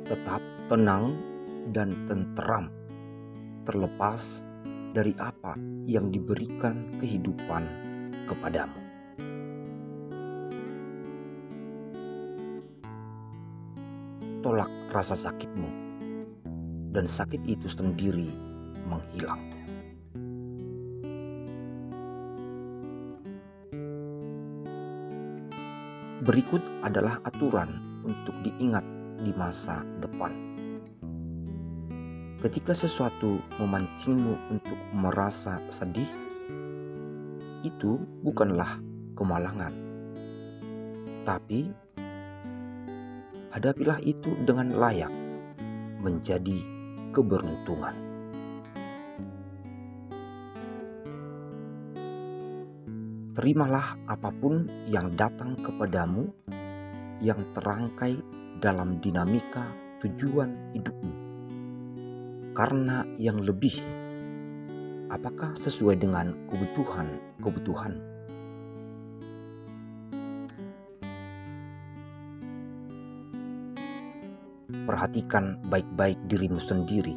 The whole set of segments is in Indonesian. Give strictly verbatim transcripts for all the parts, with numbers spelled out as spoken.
Tetap tenang dan tenteram, terlepas dari apa yang diberikan kehidupan kepadamu. Tolak rasa sakitmu, dan sakit itu sendiri menghilang. Berikut adalah aturan untuk diingat di masa depan. Ketika sesuatu memancingmu untuk merasa sedih, itu bukanlah kemalangan, tapi hadapilah itu dengan layak menjadi keberuntungan. Terimalah apapun yang datang kepadamu yang terangkai dalam dinamika tujuan hidupmu. Karena yang lebih, apakah sesuai dengan kebutuhan-kebutuhan? Perhatikan baik-baik dirimu sendiri.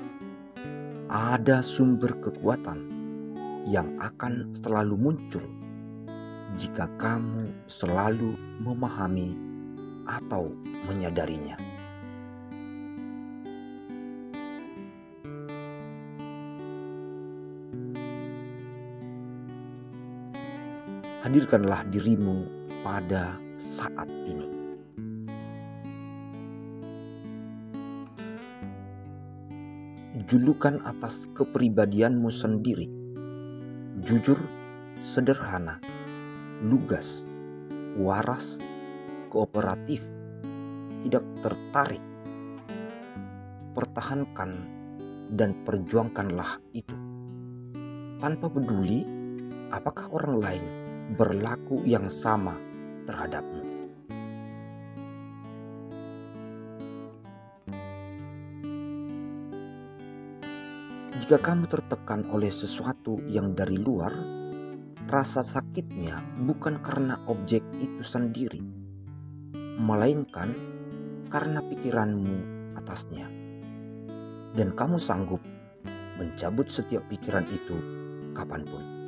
Ada sumber kekuatan yang akan selalu muncul jika kamu selalu memahami atau menyadarinya. Hadirkanlah dirimu pada saat ini. Julukan atas kepribadianmu sendiri: jujur, sederhana, lugas, waras, kooperatif, tidak tertarik. Pertahankan dan perjuangkanlah itu, tanpa peduli apakah orang lain berlaku yang sama terhadapmu. Jika kamu tertekan oleh sesuatu yang dari luar, rasa sakitnya bukan karena objek itu sendiri, melainkan karena pikiranmu atasnya. Dan kamu sanggup mencabut setiap pikiran itu kapanpun.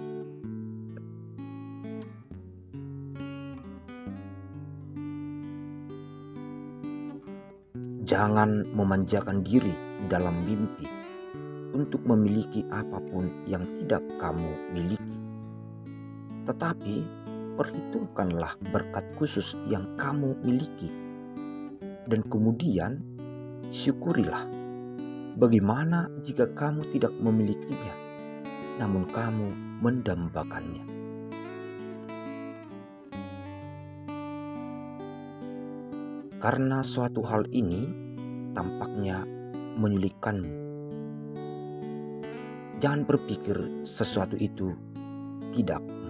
Jangan memanjakan diri dalam mimpi untuk memiliki apapun yang tidak kamu miliki. Tetapi perhitungkanlah berkat khusus yang kamu miliki, dan kemudian syukurilah. Bagaimana jika kamu tidak memilikinya, namun kamu mendambakannya? Karena suatu hal ini tampaknya menyulitkanmu, jangan berpikir sesuatu itu tidak